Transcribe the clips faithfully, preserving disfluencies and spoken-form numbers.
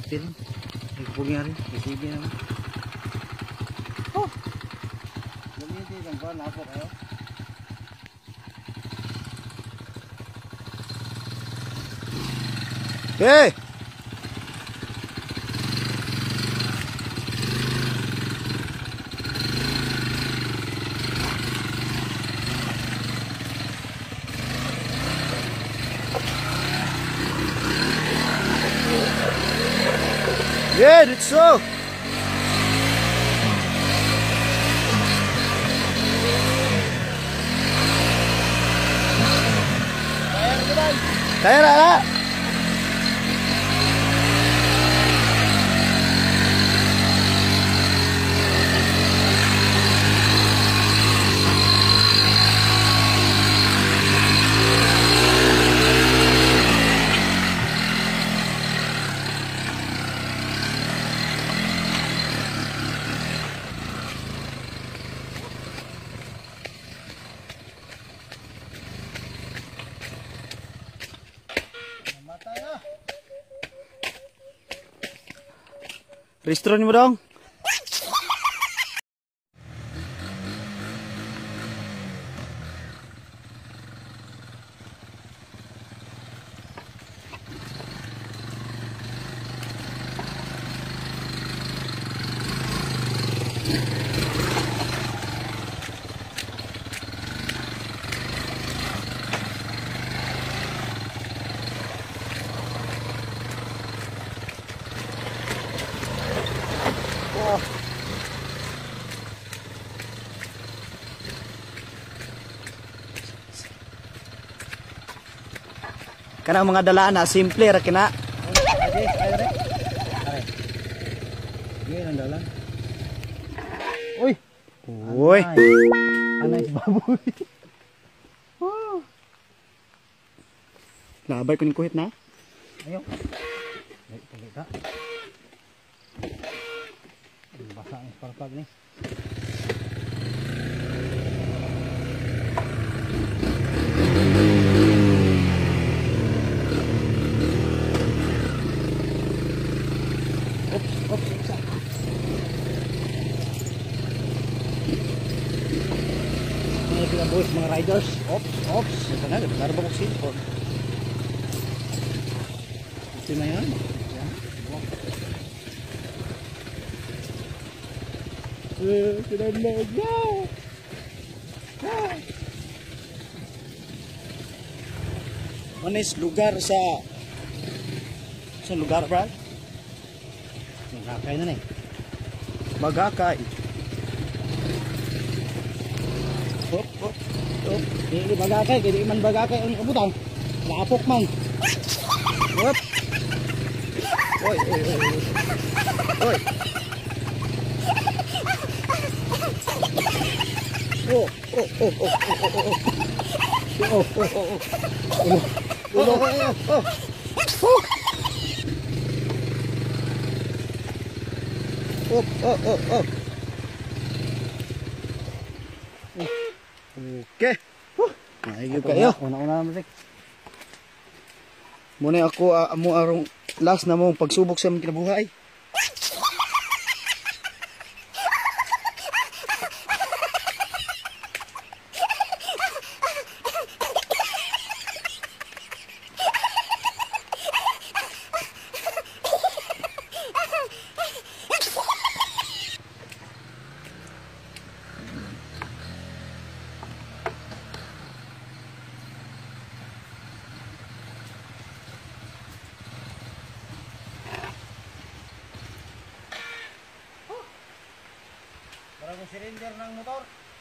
Apil. Nagpungyari. Sige naman. Oh! Gamitin ang kuhan. Apo kayo. Hey! Yeah, it's so. Kaya na na. Restron mo dong. Kana mga dalaan na simple ra kina. Ay, ay, ay. Ay. Ngayon ang dalan. Uy. Uy. Anay si baboy. Oh. Labay ko ning kuhit na. Ayo. Ay, pagita. Basa ang parpag ni. Boys, mga riders, ops, ops, ito na, narba ko silpon. Ito na yan. Eh, pinamag na. Manis lugar sa sa lugar, Brad? Nagkakay na na eh. Bagakay. Hop, hop, hop. Di bagakay, di man bagakay ang abutang. Lapok man. Hop. Oy, oy, oy. Oy. Oh, oh, oh, oh, oh, oh, oh. Oh, oh, oh, oh. Ulo, ulo, oh, oh, oh. Oh, oh, oh, oh. Okay. Huh. Ayun kayo. Una-una naman, Rick. Muna ako uh, mo arong last na mong pagsubok sa mga kinabuhay. Bagong cylinder ng motor.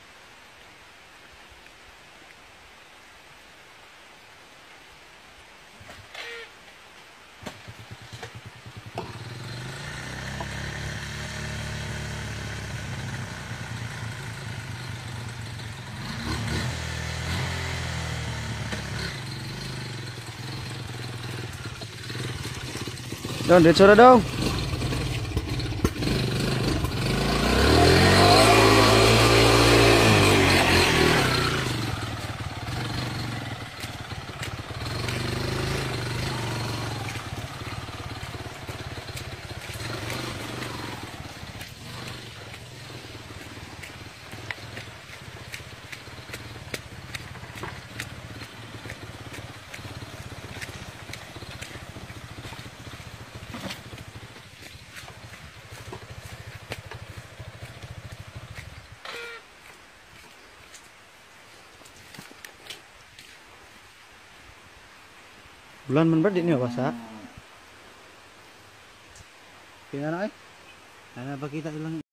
Don, diretso na daw. Bulan man ba di niyo basa? Kaya na eh. Ana ba kita ilang